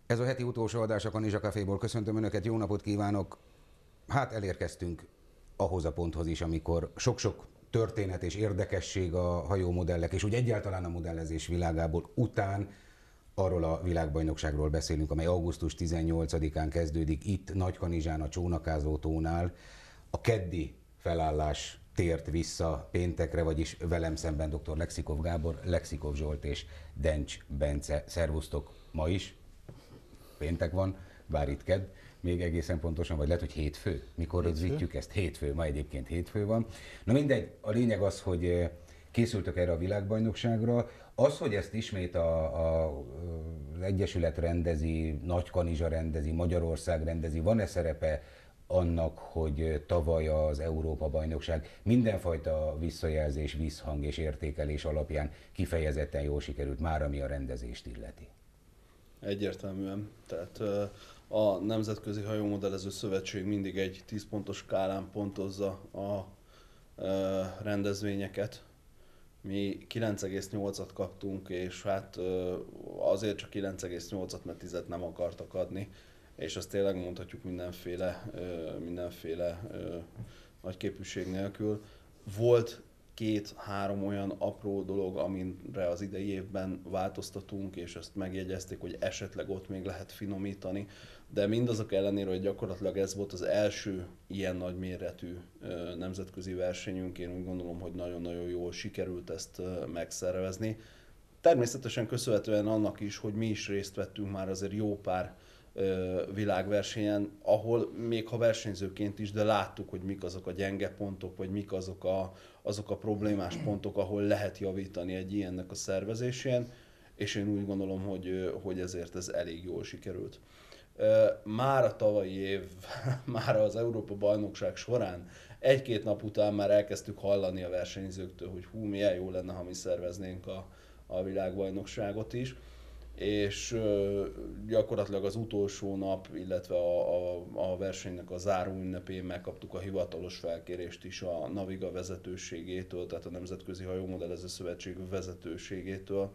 Ez a heti utolsó adás a Kanizsa Caféból. Köszöntöm Önöket, jó napot kívánok! Hát elérkeztünk ahhoz a ponthoz is, amikor sok-sok történet és érdekesség a hajómodellek, és úgy egyáltalán a modellezés világából után arról a világbajnokságról beszélünk, amely augusztus 18-án kezdődik itt Nagykanizsán a Csónakázó tónál. A keddi felállás tért vissza péntekre, vagyis velem szemben dr. Lexikov Gábor, Lexikov Zsolt és Dencs Bence. Szervusztok ma is! Péntek van, bár itt kedd, még egészen pontosan, vagy lehet, hogy hétfő. Mikor rögzítjük ezt? Hétfő, ma egyébként hétfő van. Na mindegy, a lényeg az, hogy készültök erre a világbajnokságra. Az, hogy ezt ismét az Egyesület rendezi, Nagykanizsa rendezi, Magyarország rendezi, van-e szerepe annak, hogy tavaly az Európa-bajnokság mindenfajta visszajelzés, visszhang és értékelés alapján kifejezetten jól sikerült, már ami a rendezést illeti? Egyértelműen. Tehát a Nemzetközi Hajómodellező Szövetség mindig egy 10 pontos skálán pontozza a rendezvényeket. Mi 9,8-at kaptunk, és hát azért csak 9,8-at, mert 10-et nem akartak adni, és azt tényleg mondhatjuk mindenféle nagyképűség nélkül. Volt két-három olyan apró dolog, amire az idei évben változtatunk, és ezt megjegyezték, hogy esetleg ott még lehet finomítani, de mindazok ellenére, hogy gyakorlatilag ez volt az első ilyen nagyméretű nemzetközi versenyünk, én úgy gondolom, hogy nagyon-nagyon jól sikerült ezt megszervezni. Természetesen köszönhetően annak is, hogy mi is részt vettünk már azért jó pár világversenyen, ahol még ha versenyzőként is, de láttuk, hogy mik azok a gyenge pontok, vagy mik azok a problémás pontok, ahol lehet javítani egy ilyennek a szervezésén, és én úgy gondolom, hogy ezért ez elég jól sikerült. Már a tavalyi év, már az Európa-bajnokság során egy-két nap után már elkezdtük hallani a versenyzőktől, hogy milyen jó lenne, ha mi szerveznénk a világbajnokságot is, és gyakorlatilag az utolsó nap, illetve a versenynek a záró ünnepén megkaptuk a hivatalos felkérést is a Naviga vezetőségétől, tehát a Nemzetközi Hajómodellező Szövetség vezetőségétől,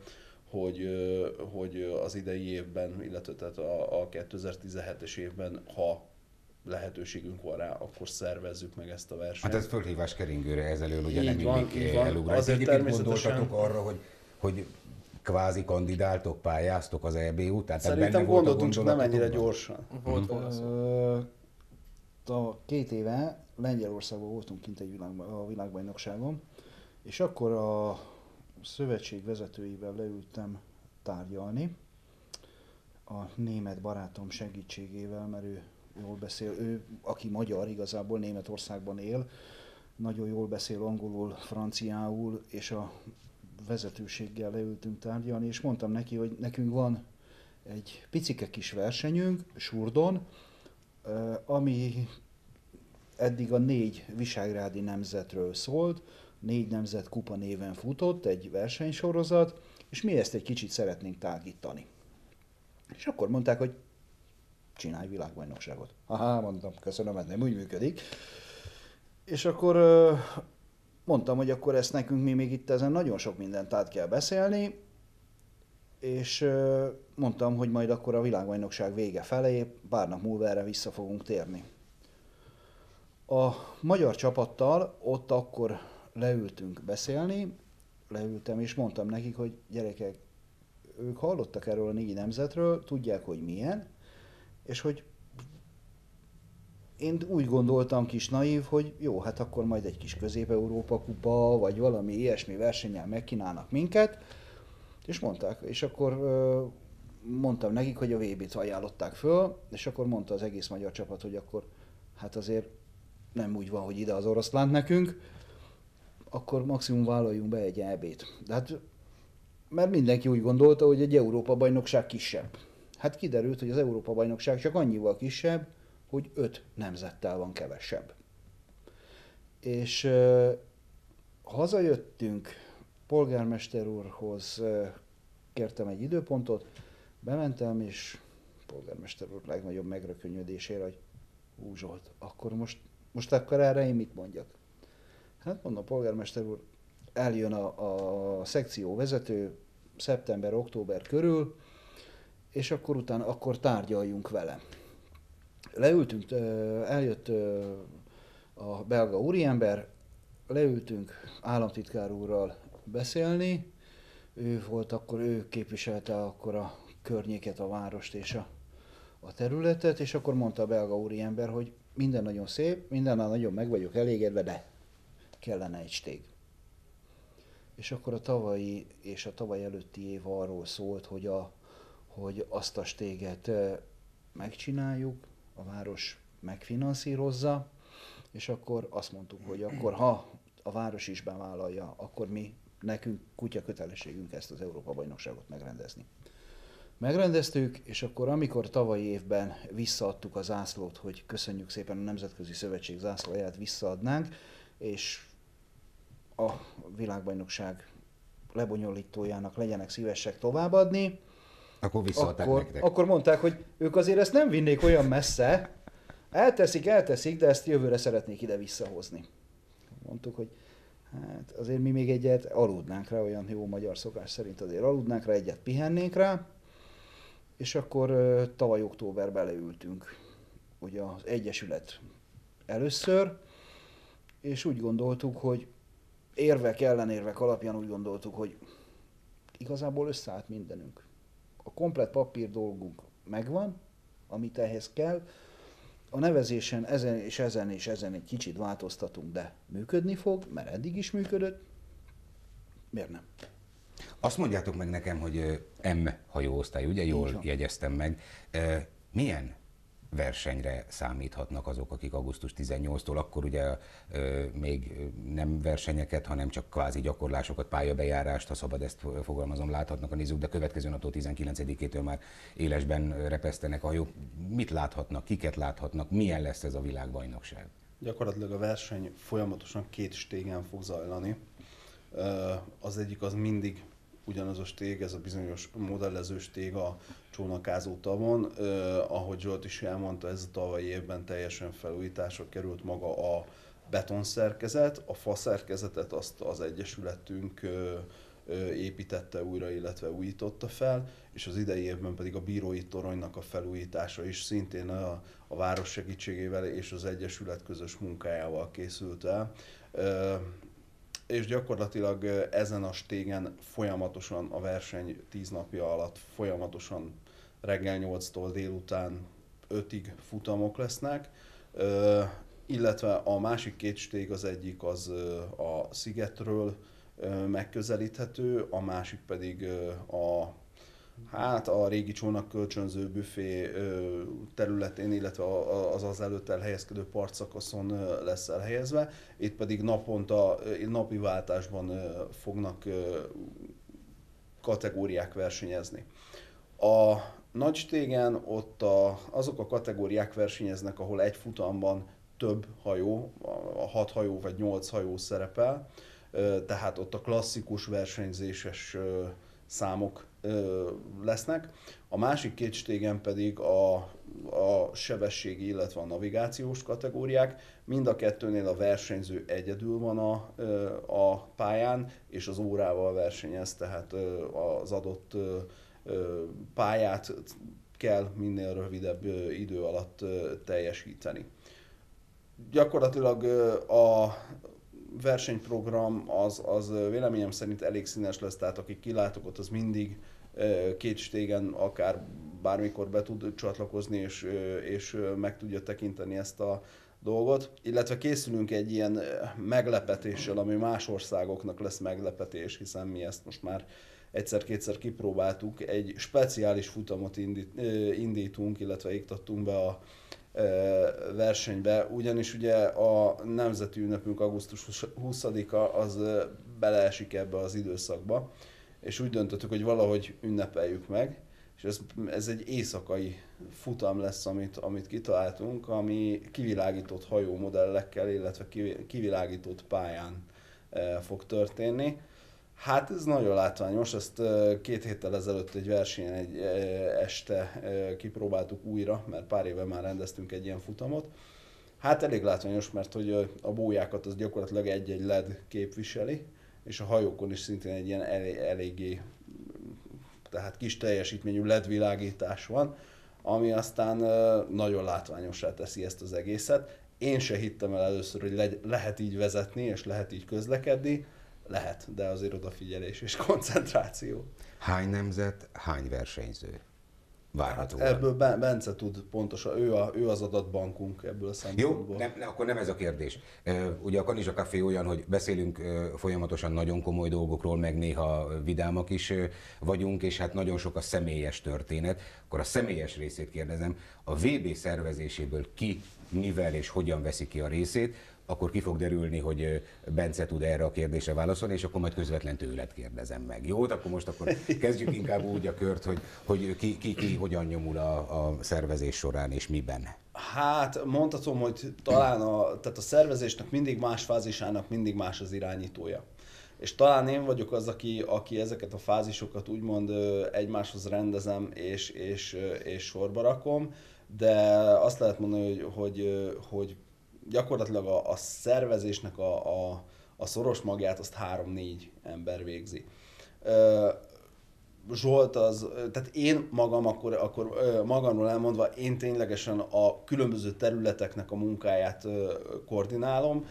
hogy az idei évben, illetve tehát a 2017-es évben, ha lehetőségünk van rá, akkor szervezzük meg ezt a versenyt. Hát ez fölhívás keringőre, ezelől ugye Így nem van, így van. elugrás. Azért Egyébként természetesen gondoltatok arra, hogy kvázi kandidáltok, pályáztok az EB után? szerintem gondoltunk, csak nem ennyire gyorsan. Volt a 2 éve Lengyelországban voltunk kint a világbajnokságon, és akkor a szövetség vezetőivel leültem tárgyalni, a német barátom segítségével, mert ő jól beszél, ő, aki magyar, igazából Németországban él, nagyon jól beszél angolul, franciául, és a vezetőséggel leültünk tárgyalni, és mondtam neki, hogy nekünk van egy picike kis versenyünk, Surdon, ami eddig a 4 visegrádi nemzetről szólt, 4 nemzet kupa néven futott, egy versenysorozat, és mi ezt egy kicsit szeretnénk tágítani. És akkor mondták, hogy csinálj világbajnokságot. Aha, mondtam, köszönöm, ez nem úgy működik. És akkor mondtam, hogy akkor ezt nekünk mi még itt ezen nagyon sok mindent át kell beszélni, és mondtam, hogy majd akkor a világbajnokság vége felé, pár nap múlva erre vissza fogunk térni. A magyar csapattal ott akkor leültünk beszélni, leültem és mondtam nekik, hogy gyerekek, ők hallottak erről a 4 nemzetről, tudják, hogy milyen, és hogy én úgy gondoltam, kis naív, hogy jó, hát akkor majd egy kis Közép-Európa kupa, vagy valami ilyesmi versennyel megkínálnak minket, és mondták, és akkor mondtam nekik, hogy a VB-t ajánlották föl, és akkor mondta az egész magyar csapat, hogy akkor hát azért nem úgy van, hogy ide az oroszlánt nekünk, akkor maximum vállaljunk be egy EB-t. De hát, mert mindenki úgy gondolta, hogy egy Európa-bajnokság kisebb. Hát kiderült, hogy az Európa-bajnokság csak annyival kisebb, hogy 5 nemzettel van kevesebb. És hazajöttünk, polgármester úrhoz kértem egy időpontot, bementem, és polgármester úr legnagyobb megrökönyödésére, hogy Zsolt, akkor most akkor erre én mit mondjak? Hát mondom, polgármester úr, eljön a szekció vezető szeptember-október körül, és akkor utána akkor tárgyaljunk vele. Leültünk, eljött a belga úriember, leültünk államtitkár úrral beszélni, ő képviselte akkor a környéket, a várost és a területet, és akkor mondta a belga úriember, hogy minden nagyon szép, mindennel nagyon meg vagyok elégedve, de kellene egy stég. És akkor a tavalyi és a tavaly előtti év arról szólt, hogy azt a stéget megcsináljuk, a város megfinanszírozza, és akkor azt mondtuk, hogy akkor ha a város is bevállalja, akkor nekünk kutya kötelességünk ezt az Európa-bajnokságot megrendezni. Megrendeztük, és akkor amikor tavalyi évben visszaadtuk a zászlót, hogy köszönjük szépen a Nemzetközi Szövetség zászlóját visszaadnánk, és a világbajnokság lebonyolítójának legyenek szívesek továbbadni, akkor mondták, hogy ők azért ezt nem vinnék olyan messze, elteszik, de ezt jövőre szeretnék ide visszahozni. Mondtuk, hogy hát azért mi még egyet aludnánk rá, olyan jó magyar szokás szerint azért aludnánk rá, egyet pihennénk rá, és akkor tavaly októberben leültünk ugye az Egyesület először, és úgy gondoltuk, hogy érvek, ellenérvek alapján úgy gondoltuk, hogy igazából összeállt mindenünk. A komplett papír dolgunk megvan, amit ehhez kell. A nevezésen ezen egy kicsit változtatunk, de működni fog, mert eddig is működött. Miért nem? Azt mondjátok meg nekem, hogy M hajóosztály, ugye jól jegyeztem meg. Milyen versenyre számíthatnak azok, akik augusztus 18-tól, akkor ugye még nem versenyeket, hanem csak kvázi gyakorlásokat, pályabejárást, ha szabad ezt fogalmazom, láthatnak a nézők, de következő naptól 19-től már élesben repesztenek a hajók. Mit láthatnak, kiket láthatnak, milyen lesz ez a világbajnokság? Gyakorlatilag a verseny folyamatosan 2 stégen fog zajlani. Az egyik az mindig ugyanaz a stég, ez a bizonyos modellező stég a Csónakázó tavon. Ahogy Zsolt is elmondta, ez a tavalyi évben teljesen felújításra került maga a betonszerkezet. A faszerkezetet azt az egyesületünk építette újra, illetve újította fel, és az idei évben pedig a bírói toronynak a felújítása is szintén a város segítségével és az egyesület közös munkájával készült el. És gyakorlatilag ezen a stégen folyamatosan a verseny 10 napja alatt folyamatosan reggel 8-tól délután 5-ig futamok lesznek, illetve a másik 2 stég, az egyik az a szigetről megközelíthető, a másik pedig a régi csónak kölcsönző büfé területén, illetve az előtt elhelyezkedő partszakaszon lesz elhelyezve. Itt pedig naponta, napi váltásban fognak kategóriák versenyezni. A nagy stégen ott azok a kategóriák versenyeznek, ahol egy futamban több hajó, 6 hajó vagy 8 hajó szerepel, tehát ott a klasszikus versenyzéses számok lesznek. A másik 2 stégen pedig a sebességi, illetve a navigációs kategóriák. Mind a kettőnél a versenyző egyedül van a pályán, és az órával versenyez, tehát az adott pályát kell minél rövidebb idő alatt teljesíteni. Gyakorlatilag a versenyprogram az véleményem szerint elég színes lesz, tehát aki kilátogat, az mindig 2 stégen akár bármikor be tud csatlakozni, és meg tudja tekinteni ezt a dolgot. Illetve készülünk egy ilyen meglepetéssel, ami más országoknak lesz meglepetés, hiszen mi ezt most már egyszer-kétszer kipróbáltuk. Egy speciális futamot indítunk, illetve iktattunk be a versenybe, ugyanis ugye a nemzeti ünnepünk augusztus 20-a az beleesik ebbe az időszakba, és úgy döntöttük, hogy valahogy ünnepeljük meg, és ez egy éjszakai futam lesz, amit kitaláltunk, ami kivilágított hajómodellekkel, illetve kivilágított pályán fog történni. Hát ez nagyon látványos, ezt 2 héttel ezelőtt egy versenyen egy este kipróbáltuk újra, mert pár éve már rendeztünk egy ilyen futamot. Hát elég látványos, mert hogy a bójákat az gyakorlatilag egy-egy LED képviseli, és a hajókon is szintén egy ilyen eléggé tehát kis teljesítményű LED világítás van, ami aztán nagyon látványossá teszi ezt az egészet. Én se hittem el először, hogy lehet így vezetni, és lehet így közlekedni. Lehet, de azért odafigyelés és koncentráció. Hány nemzet, hány versenyző? Várható. Hát ebből Bence tud pontosan, ő az adatbankunk ebből a szempontból. Jó, akkor nem ez a kérdés. Ugye a Kanizsa Café olyan, hogy beszélünk folyamatosan nagyon komoly dolgokról, meg néha vidámak is vagyunk, és hát nagyon sok a személyes történet. Akkor a személyes részét kérdezem, a VB szervezéséből ki, mivel és hogyan veszi ki a részét, akkor ki fog derülni, hogy Bence tud erre a kérdésre válaszolni, és akkor majd közvetlen tőled kérdezem meg. Jó, akkor most kezdjük inkább úgy a kört, hogy ki hogyan nyomul a szervezés során, és miben. Hát mondhatom, hogy talán tehát a szervezésnek mindig más fázisának mindig más az irányítója. És talán én vagyok az, aki ezeket a fázisokat úgymond egymáshoz rendezem és sorba rakom, de azt lehet mondani, hogy gyakorlatilag a szervezésnek a szoros magját azt 3-4 ember végzi. Zsolt tehát én magam akkor magamról elmondva, én ténylegesen a különböző területeknek a munkáját koordinálom,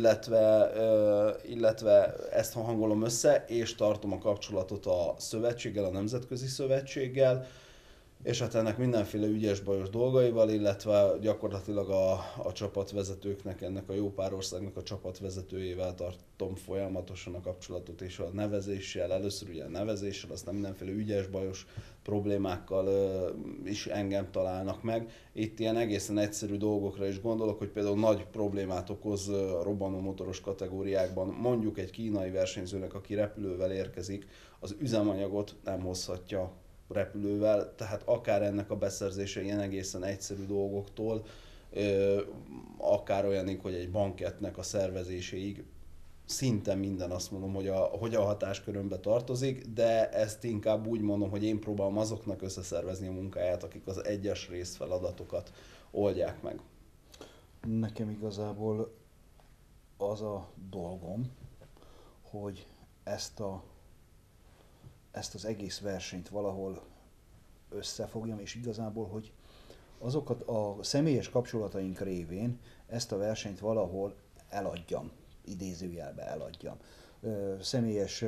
illetve ezt hangolom össze, és tartom a kapcsolatot a szövetséggel, a nemzetközi szövetséggel, és hát ennek mindenféle ügyes-bajos dolgaival, illetve gyakorlatilag a csapatvezetőknek, ennek a jó pár országnak a csapatvezetőjével tartom folyamatosan a kapcsolatot, és a nevezéssel, először ugye a nevezéssel, aztán mindenféle ügyes-bajos problémákkal is engem találnak meg. Itt ilyen egészen egyszerű dolgokra is gondolok, hogy például nagy problémát okoz a robbanómotoros kategóriákban, mondjuk egy kínai versenyzőnek, aki repülővel érkezik, az üzemanyagot nem hozhatja repülővel, tehát akár ennek a beszerzése ilyen egészen egyszerű dolgoktól, akár olyanig, hogy egy bankettnek a szervezéséig, szinte minden azt mondom, hogy a hatáskörömbe tartozik, de ezt inkább úgy mondom, hogy én próbálom azoknak összeszervezni a munkáját, akik az egyes részfeladatokat oldják meg. Nekem igazából az a dolgom, hogy ezt az egész versenyt valahol összefogjam, és igazából, hogy azokat a személyes kapcsolataink révén ezt a versenyt valahol eladjam, idézőjelbe eladjam. Személyes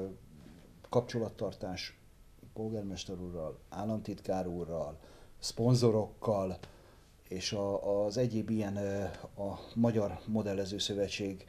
kapcsolattartás polgármester úrral, államtitkár úrral, szponzorokkal, és az egyéb ilyen a Magyar Modellező Szövetség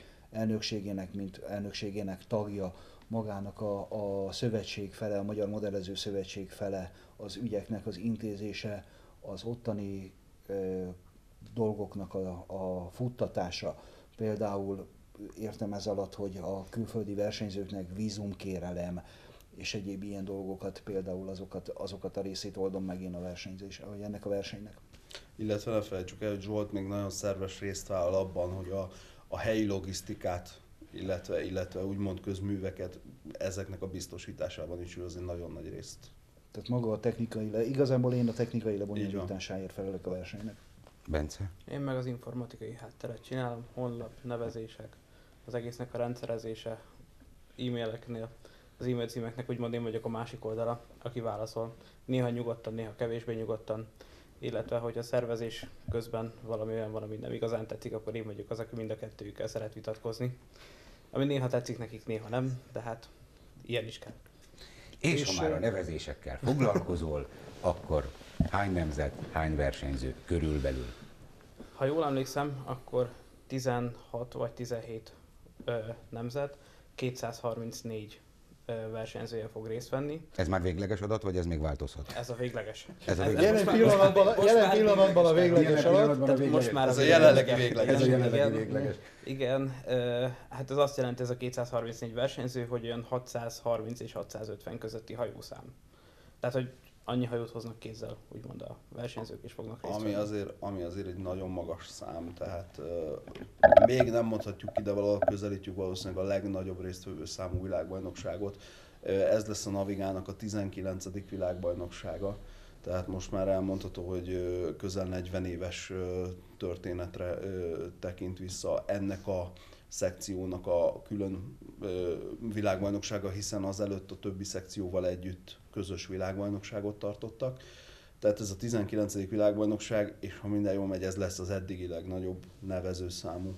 elnökségének tagja, magának a szövetség fele, a Magyar Modellező Szövetség fele, az ügyeknek az intézése, az ottani dolgoknak a futtatása. Például értem ez alatt, hogy a külföldi versenyzőknek vízumkérelem és egyéb ilyen dolgokat, például azokat a részét oldom meg én vagy ennek a versenynek. Illetve ne felejtsük el, hogy Zsolt még nagyon szerves részt vállal abban, hogy a helyi logisztikát, illetve úgymond közműveket ezeknek a biztosításában is ő azért nagyon nagy részt. Tehát maga a igazából én a technikai lebonyolításáért felelök a versenynek. Bence? Én meg az informatikai hátteret csinálom, honlap, nevezések, az egésznek a rendszerezése, e-maileknél, az e-mail címeknek úgymond én vagyok a másik oldala, aki válaszol. Néha nyugodtan, néha kevésbé nyugodtan, illetve hogy a szervezés közben valami olyan van, ami nem igazán tetszik, akkor én vagyok az, aki mind a kettőjükkel szeret vitatkozni. Ami néha tetszik nekik, néha nem, de hát ilyen is kell. És ha már a nevezésekkel foglalkozol, akkor hány nemzet, hány versenyző körülbelül? Ha jól emlékszem, akkor 16 vagy 17 nemzet, 234 versenyzője fog részt venni. Ez már végleges adat, vagy ez még változhat? Ez a végleges. Ez a végleges. Jelen pillanatban a végleges adat. Most már Ez a jelenlegi végleges. Ez a jelenlegi végleges. Igen, hát ez azt jelenti, ez a 234 versenyző, hogy olyan 630 és 650 közötti hajószám. Tehát, hogy annyi hajót hoznak kézzel, úgymond a versenyzők is fognak részt venni. Ami azért egy nagyon magas szám, tehát még nem mondhatjuk ki, de valahol közelítjük valószínűleg a legnagyobb résztvevő számú világbajnokságot. Ez lesz a Navigának a 19. világbajnoksága, tehát most már elmondható, hogy közel 40 éves történetre tekint vissza ennek a szekciónak a külön világbajnoksága, hiszen azelőtt a többi szekcióval együtt közös világbajnokságot tartottak. Tehát ez a 19. világbajnokság, és ha minden jól megy, ez lesz az eddigi legnagyobb nevezőszámú.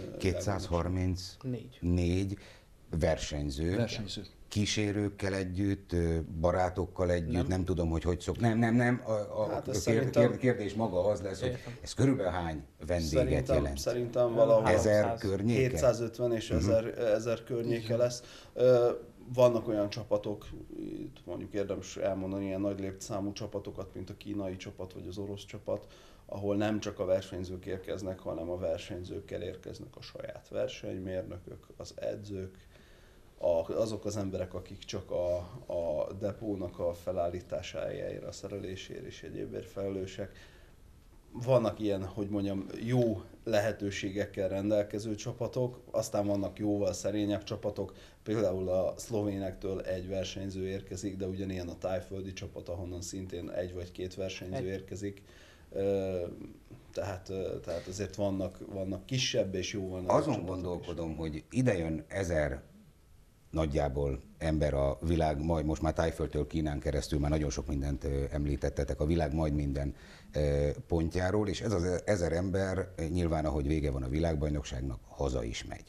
234 versenyző. Kísérőkkel együtt, barátokkal együtt, nem tudom, hogy szok. Nem. A kérdés maga az lesz, hogy ez körülbelül hány vendéget jelent? Szerintem valahol 1000 környéke? 750 és 1000 környéke lesz. Vannak olyan csapatok, itt mondjuk érdemes elmondani ilyen nagy létszámú csapatokat, mint a kínai csapat vagy az orosz csapat, ahol nem csak a versenyzők érkeznek, hanem a versenyzőkkel érkeznek a saját versenymérnökök, az edzők, azok az emberek, akik csak a depónak a felállításáért, a szerelésért és egyébért felelősek. Vannak ilyen, hogy mondjam, jó lehetőségekkel rendelkező csapatok, aztán vannak jóval szerényebb csapatok, például a szlovénektől egy versenyző érkezik, de ugyanilyen a tájföldi csapat, ahonnan szintén egy vagy két versenyző érkezik. Tehát azért vannak kisebb és jóval nagyobb csapatok. Azon gondolkodom, hogy ide jön 1000 nagyjából ember a világ, majd most már Tájföldtől Kínán keresztül már nagyon sok mindent említettetek a világ majd minden pontjáról, és ez az 1000 ember nyilván, ahogy vége van a világbajnokságnak, haza is megy.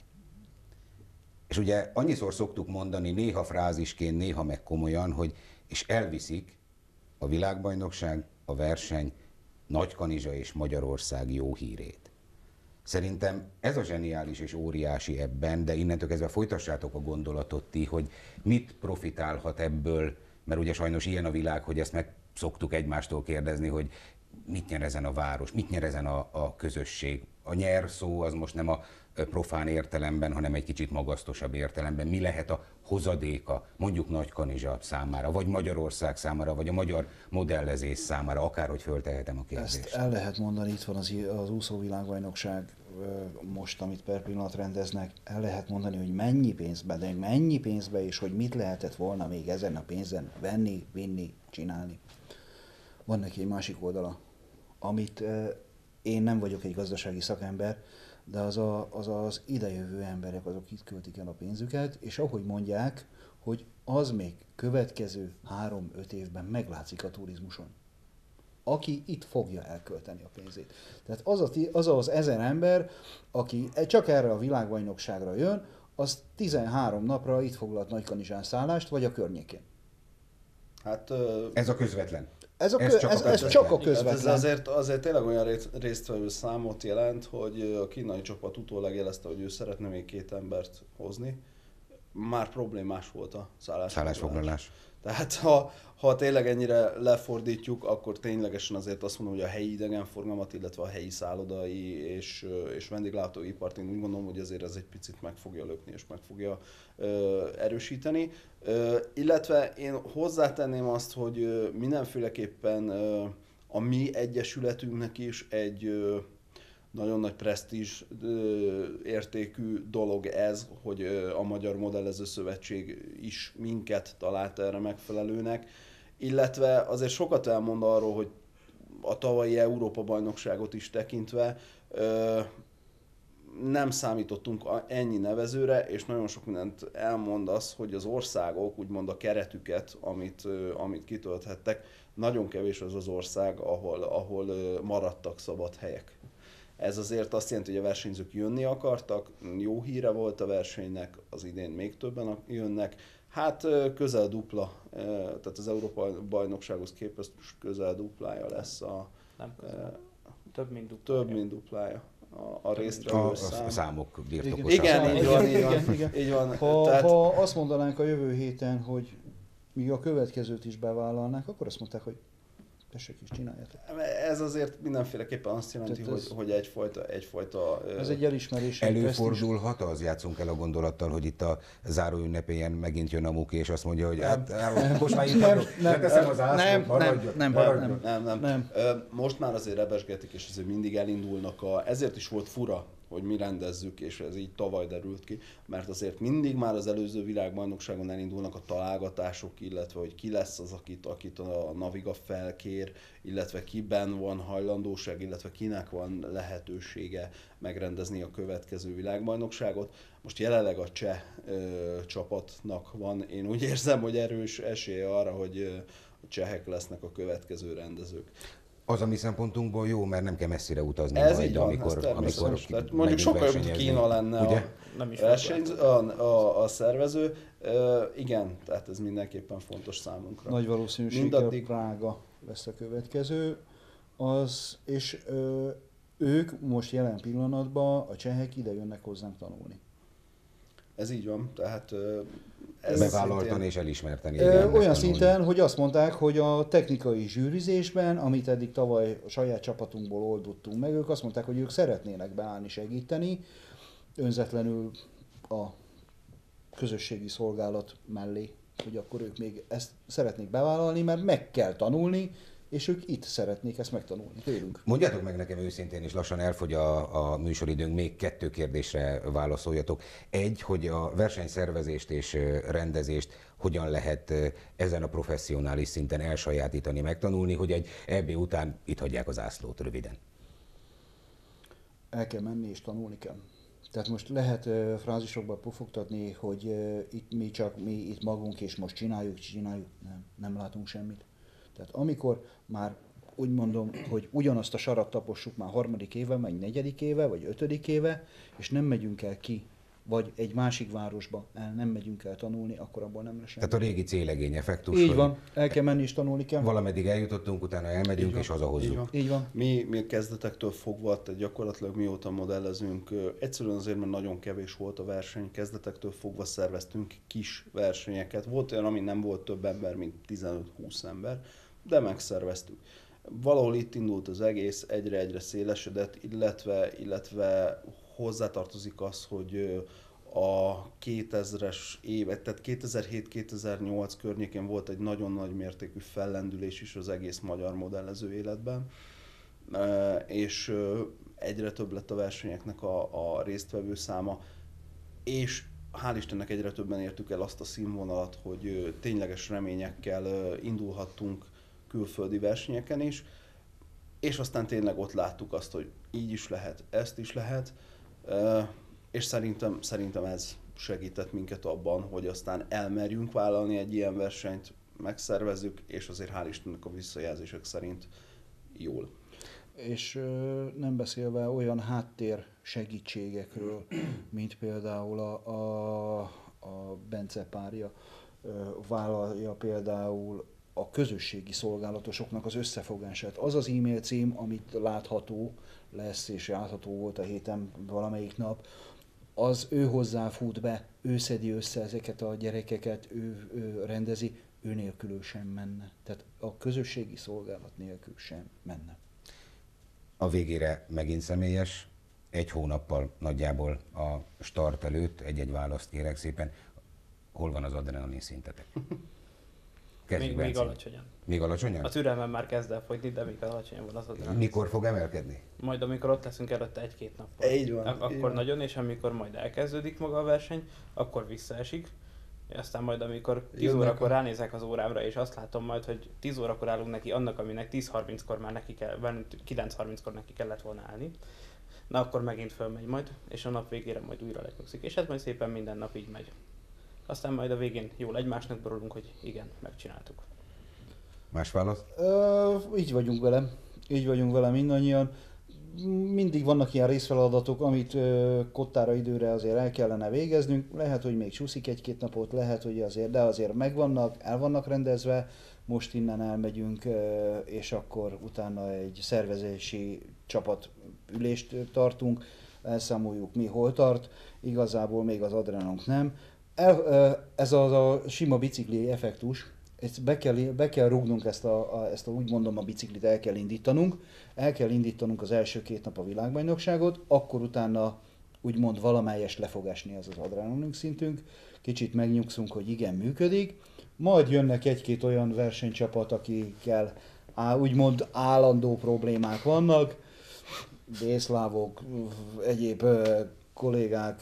És ugye annyiszor szoktuk mondani, néha frázisként, néha meg komolyan, hogy és elviszik a világbajnokság, a verseny Nagykanizsa és Magyarország jó hírét. Szerintem ez a zseniális és óriási ebben, de innentől kezdve folytassátok a gondolatot ti, hogy mit profitálhat ebből, mert ugye sajnos ilyen a világ, hogy ezt meg szoktuk egymástól kérdezni, hogy mit nyer ezen a város, mit nyer ezen a közösség. A nyer szó az most nem a profán értelemben, hanem egy kicsit magasztosabb értelemben. Mi lehet a hozadéka mondjuk Nagykanizsa számára, vagy Magyarország számára, vagy a magyar modellezés számára, akárhogy föltehetem a kérdést. Ezt el lehet mondani, itt van az úszó világbajnokság most, amit per pillanat rendeznek, el lehet mondani, hogy mennyi pénzbe, és hogy mit lehetett volna még ezen a pénzen venni, vinni, csinálni. Van neki egy másik oldala, amit én nem vagyok egy gazdasági szakember, de az idejövő emberek, azok itt költik el a pénzüket, és ahogy mondják, hogy az még következő 3-5 évben meglátszik a turizmuson. Aki itt fogja elkölteni a pénzét. Tehát az az 1000 ember, aki csak erre a világbajnokságra jön, az 13 napra itt foglalt Nagykanizsán szállást, vagy a környékén. Hát ez a közvetlen. Ez csak a közvetlen. Ez azért tényleg olyan résztvevő számot jelent, hogy a kínai csapat utólag jelezte, hogy ő szeretne még 2 embert hozni. Már problémás volt a szállásfoglalás. Tehát ha tényleg ennyire lefordítjuk, akkor ténylegesen azért azt mondom, hogy a helyi idegenforgalmat, illetve a helyi szállodai és vendéglátóipart, én úgy gondolom, hogy azért ez egy picit meg fogja lökni és meg fogja erősíteni. Illetve én hozzátenném azt, hogy mindenféleképpen a mi egyesületünknek is egy nagyon nagy presztízs értékű dolog ez, hogy a Magyar Modellező Szövetség is minket talált erre megfelelőnek, illetve azért sokat elmond arról, hogy a tavalyi Európa-bajnokságot is tekintve nem számítottunk ennyi nevezőre, és nagyon sok mindent elmond az, hogy az országok, úgymond a keretüket, amit kitölthettek, nagyon kevés az az ország, ahol maradtak szabad helyek. Ez azért azt jelenti, hogy a versenyzők jönni akartak, jó híre volt a versenynek, az idén még többen jönnek. Hát közel dupla, tehát az Európa-bajnoksághoz képest közel duplája lesz több mint duplája a résztvevő szám. A számok birtokosa. Igen, így van. Ha azt mondanánk a jövő héten, hogy mi a következőt is bevállalnák, akkor azt mondták, hogy tessék is, csináljátok. Ez azért mindenféleképpen azt jelenti, hogy egyfajta... Ez egy elismerés. Előfordulhat, az játszunk el a gondolattal, hogy itt a záró ünnepélyen megint jön a Muki, és azt mondja, hogy most már itt vagyok, leteszem az ászlót, nem. Most már azért rebesgetik, és azért mindig elindulnak ezért is volt fura hogy mi rendezzük, és ez így tavaly derült ki, mert azért mindig már az előző világbajnokságon elindulnak a találgatások, illetve hogy ki lesz az, akit a Naviga felkér, illetve kiben van hajlandóság, illetve kinek van lehetősége megrendezni a következő világbajnokságot. Most jelenleg a cseh csapatnak van, én úgy érzem, hogy erős esélye arra, hogy a csehek lesznek a következő rendezők. Az a mi szempontunkból jó, mert nem kell messzire utazni Ez majd, így van, amikor mondjuk sokkal jobb, mint Kína lenne ugye? a szervező. Igen, tehát ez mindenképpen fontos számunkra. Nagy valószínűséggel Prága lesz a következő, és ők most jelen pillanatban, a csehek ide jönnek hozzánk tanulni. Ez így van, tehát bevállaltan szintén... és elismerten. Olyan szinten, hogy azt mondták, hogy a technikai zsűrizésben, amit eddig tavaly a saját csapatunkból oldottunk meg, ők azt mondták, hogy ők szeretnének beállni, segíteni, önzetlenül a közösségi szolgálat mellé, hogy akkor ők még ezt szeretnék bevállalni, mert meg kell tanulni, és ők itt szeretnék ezt megtanulni tőlünk. Mondjátok meg nekem őszintén, és lassan elfogy a műsoridőnk, még 2 kérdésre válaszoljatok. Egy, hogy a versenyszervezést és rendezést hogyan lehet ezen a professzionális szinten elsajátítani, megtanulni, hogy egy EB után itt hagyják az ászlót röviden. El kell menni és tanulni kell. Tehát most lehet frázisokban pufogtatni, hogy mi itt magunk és most csináljuk, nem látunk semmit. Tehát amikor már úgy mondom, hogy ugyanazt a sarat tapossuk már 3. éve, vagy 4. éve, vagy 5. éve, és nem megyünk el ki, vagy egy másik városba nem megyünk el tanulni, akkor abból nem lesz semmi. Tehát a régi célegény effektus. Így van, el kell menni és tanulni kell. Valameddig eljutottunk, utána elmegyünk és hazahozzuk. Így van. Mi kezdetektől fogva, gyakorlatilag mióta modellezünk, egyszerűen azért, mert nagyon kevés volt a verseny, kezdetektől fogva szerveztünk kis versenyeket. Volt olyan, ami nem volt több ember, mint 15-20 ember, de megszerveztük. Valahol itt indult az egész, egyre szélesedett, illetve hozzátartozik az, hogy a 2000-es évek, tehát 2007-2008 környékén volt egy nagyon nagy mértékű fellendülés is az egész magyar modellező életben, és egyre több lett a versenyeknek a résztvevő száma, és hál' Istennek egyre többen értük el azt a színvonalat, hogy tényleges reményekkel indulhattunk külföldi versenyeken is, és aztán tényleg ott láttuk azt, hogy így is lehet, ezt is lehet, és szerintem ez segített minket abban, hogy aztán elmerjünk vállalni egy ilyen versenyt, megszervezzük, és azért hál' Istennek a visszajelzések szerint jól. És nem beszélve olyan háttér segítségekről, mint például a Bence párja vállalja például a közösségi szolgálatosoknak az összefogását. Az az e-mail cím, amit látható lesz, és látható volt a héten valamelyik nap, az ő hozzáfut be, ő szedi össze ezeket a gyerekeket, ő rendezi, ő nélkül sem menne. Tehát a közösségi szolgálat nélkül sem menne. A végére megint személyes, 1 hónappal nagyjából a start előtt, egy választ kérek szépen, hol van az adrenalin szintetek? Még alacsonyan. Még alacsonyan? A türelmem már kezd el fogyni, de még alacsonyan van az adrenalin. Mikor fog emelkedni? Majd amikor ott leszünk előtte 1-2 nappal. Így van. Akkor így van. nagyon, és amikor majd elkezdődik maga a verseny, akkor visszaesik. Aztán majd amikor 10 órakor ránézek az órámra, és azt látom majd, hogy 10 órakor állunk neki annak, aminek 10:30-kor már neki kell, 9:30-kor neki kellett volna állni. Na akkor megint fölmegy majd, és a nap végére majd újra lenyugszik. És ez majd szépen minden nap így megy. Aztán majd a végén jól egymásnak borulunk, hogy igen, megcsináltuk. Más válasz? Így vagyunk vele mindannyian. Mindig vannak ilyen részfeladatok, amit kottára időre azért el kellene végeznünk. Lehet, hogy még csúszik 1-2 napot, lehet, hogy azért, de azért megvannak, el vannak rendezve. Most innen elmegyünk, és akkor utána egy szervezési csapatülést tartunk, elszámoljuk mi hol tart, igazából még az adrenalink nem. Ez a sima bicikli effektus, ezt be kell rúgnunk ezt a úgy mondom a biciklit, el kell indítanunk az első 2 nap a világbajnokságot, akkor utána úgymond valamelyes le fog esni az adrenalin szintünk, kicsit megnyugszunk, hogy igen, működik, majd jönnek 1-2 olyan versenycsapat, akikkel úgymond állandó problémák vannak, délszlávok, egyéb kollégák,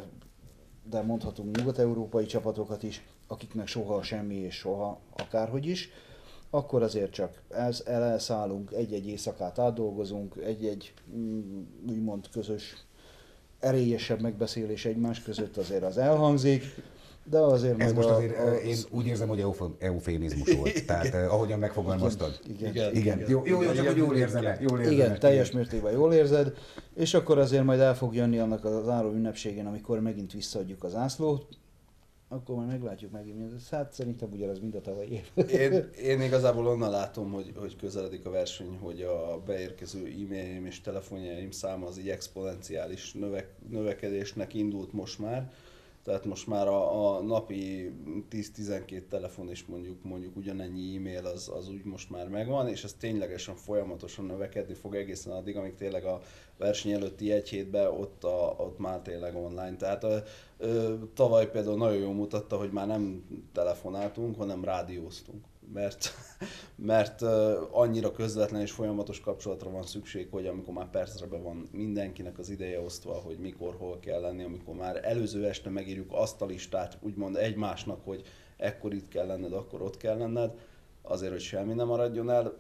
de mondhatunk nyugat-európai csapatokat is, akiknek soha semmi és soha akárhogy is, akkor azért csak elszállunk, egy-egy éjszakát átdolgozunk, egy-egy úgymond közös, erélyesebb megbeszélés egymás között azért az elhangzik, de azért ez most azért én úgy érzem, hogy eufémizmus volt. Tehát ahogyan megfogalmaztad. Igen. Jó, csak hogy jól érzem. Igen, teljes mértékben jól érzed, és akkor azért majd el fog jönni annak az záró ünnepségén, amikor megint visszaadjuk az zászlót, akkor majd meglátjuk megint. Hát szerintem ugyanaz, mint a tavalyi év. Én igazából onnan látom, hogy közeledik a verseny, hogy a beérkező e-mailjeim és telefonjaim száma az így exponenciális növekedésnek indult most már. Tehát most már a napi 10-12 telefon és mondjuk ugyanennyi e-mail az úgy most már megvan, és ez ténylegesen folyamatosan növekedni fog egészen addig, amíg tényleg a verseny előtti egy hétben ott már tényleg online. Tehát tavaly például nagyon jól mutatta, hogy már nem telefonáltunk, hanem rádióztunk. Mert annyira közvetlen és folyamatos kapcsolatra van szükség, hogy amikor már percre be van mindenkinek az ideje osztva, hogy mikor, hol kell lenni, amikor már előző este megírjuk azt a listát, úgymond egymásnak, hogy ekkor itt kell lenned, akkor ott kell lenned, azért, hogy semmi nem maradjon el,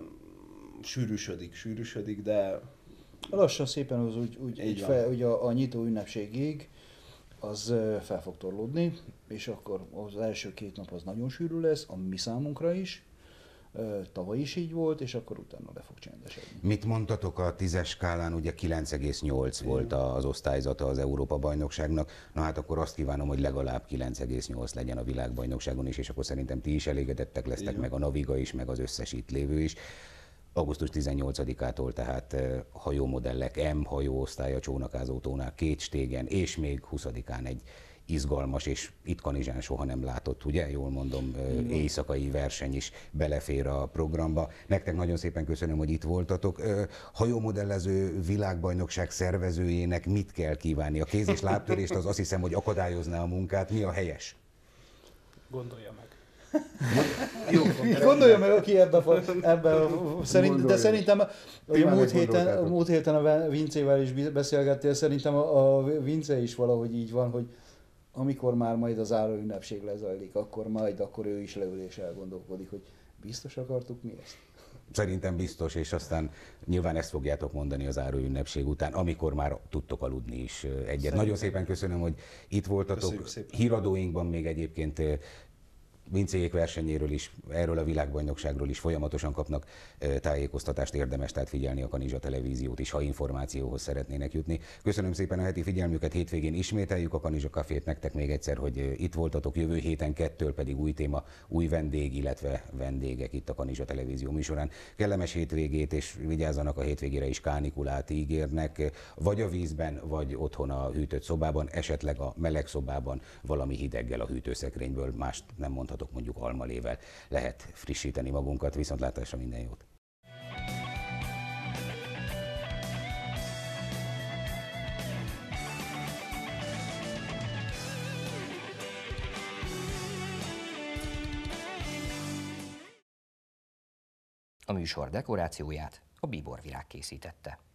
sűrűsödik, de... Lassan szépen az úgy a nyitó ünnepségig az fel fog torlódni, és akkor az első 2 nap az nagyon sűrű lesz, a mi számunkra is. Tavaly is így volt, és akkor utána le fog csendesedni. Mit mondtatok a 10-es skálán? Ugye 9,8 volt az osztályzata az Európa-bajnokságnak. Na hát akkor azt kívánom, hogy legalább 9,8 legyen a világbajnokságon is, és akkor szerintem ti is elégedettek lesztek, meg a Naviga is, meg az összes itt lévő is. Augusztus 18-ától tehát hajómodellek, M hajóosztály a csónakázó tónál 2 stégen, és még 20-án egy izgalmas és itt Kanizsán soha nem látott, ugye, jól mondom, éjszakai verseny is belefér a programba. Nektek nagyon szépen köszönöm, hogy itt voltatok. Hajómodellező világbajnokság szervezőjének mit kell kívánni? A kéz- és lábtörést az azt hiszem, hogy akadályozná a munkát. Mi a helyes? Gondolja meg. Jó, gondolja meg, aki de szerintem a múlt héten a Vincével is beszélgettél, szerintem a Vince is valahogy így van, hogy amikor már majd az záró ünnepség lezajlik, akkor ő is leül és elgondolkodik, hogy biztos akartuk mi ezt? Szerintem biztos, és aztán nyilván ezt fogjátok mondani az záró ünnepség után, amikor már tudtok aludni is egyet. Szerintem. Nagyon szépen köszönöm, hogy itt voltatok. Híradóinkban még egyébként Vincéjék versenyéről is, erről a világbajnokságról is folyamatosan kapnak tájékoztatást, érdemes tehát figyelni a Kanizsa Televíziót is, ha információhoz szeretnének jutni. Köszönöm szépen a heti figyelmüket, hétvégén ismételjük a Kanizsa Cafét nektek még egyszer, hogy itt voltatok, jövő héten 2-től pedig új téma, új vendég, illetve vendégek itt a Kanizsa Televízió műsorán. Kellemes hétvégét, és vigyázzanak, a hétvégére is kánikulát ígérnek, vagy a vízben, vagy otthon a hűtött szobában, esetleg a meleg szobában valami hideggel a hűtőszekrényből, mást nem mondhatok, mondjuk almalével lehet frissíteni magunkat. Viszontlátásra, minden jót! A műsor dekorációját a Bíborvirág készítette.